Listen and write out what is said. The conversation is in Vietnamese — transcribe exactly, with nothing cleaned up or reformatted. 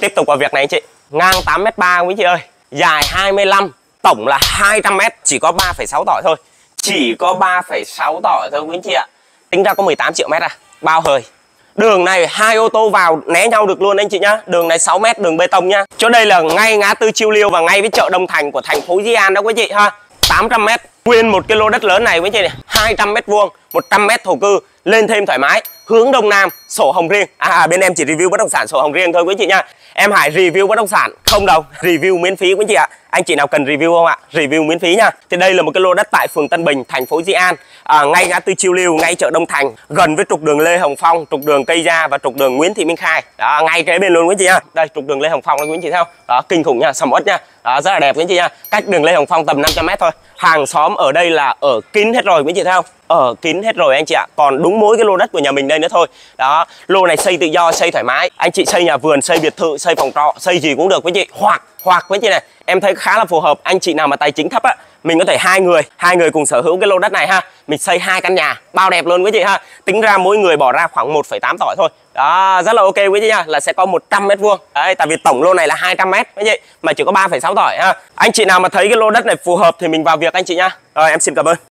tiếp tục vào việc này anh chị. Ngang tám mét ba quý chị ơi, dài hai mươi lăm, tổng là hai trăm mét, chỉ có ba phẩy sáu tỏi thôi. Chỉ có ba phẩy sáu tỏi thôi quý chị ạ. Tính ra có mười tám triệu mét à, bao hời. Đường này hai ô tô vào né nhau được luôn anh chị nhá. Đường này sáu mét, đường bê tông nhá. Chỗ đây là ngay ngã tư Chiêu Liêu và ngay với chợ Đông Thành của thành phố Di An đó quý chị ha. tám trăm mét, nguyên một cái lô đất lớn này quý chị này, hai trăm mét vuông, một trăm mét thổ cư, lên thêm thoải mái, hướng đông nam, sổ hồng riêng. À bên em chỉ review bất động sản sổ hồng riêng thôi quý chị nha. Em Hải review bất động sản không đồng, review miễn phí quý chị ạ. Anh chị nào cần review không ạ? Review miễn phí nha. Thì đây là một cái lô đất tại phường Tân Bình, thành phố Di An, à, ngay ngã tư Chiêu Liêu, ngay chợ Đông Thành, gần với trục đường Lê Hồng Phong, trục đường Cây Gia và trục đường Nguyễn Thị Minh Khai. Đó, ngay kế bên luôn quý chị nha. Đây trục đường Lê Hồng Phong quý chị thấy không? Đó, kinh khủng nha, sầm uất nha. Đó, rất là đẹp quý chị nha. Cách đường Lê Hồng Phong tầm năm trăm mét thôi. Hàng xóm ở đây là ở kín hết rồi quý chị thấy không? Ở kín hết rồi anh chị ạ. Còn đúng mỗi cái lô đất của nhà mình đây nữa thôi. Đó, lô này xây tự do, xây thoải mái. Anh chị xây nhà vườn, xây biệt thự, xây phòng trọ, xây gì cũng được quý chị. Hoặc hoặc quý chị này, em thấy khá là phù hợp. Anh chị nào mà tài chính thấp á, mình có thể hai người, hai người cùng sở hữu cái lô đất này ha. Mình xây hai căn nhà, bao đẹp luôn quý chị ha. Tính ra mỗi người bỏ ra khoảng một phẩy tám tỏi thôi. Đó, rất là ok quý chị nha, là sẽ có một trăm mét vuông. Đấy, tại vì tổng lô này là hai trăm mét quý chị, mà chỉ có ba phẩy sáu tỏi ha. Anh chị nào mà thấy cái lô đất này phù hợp thì mình vào việc anh chị nha. Rồi em xin cảm ơn.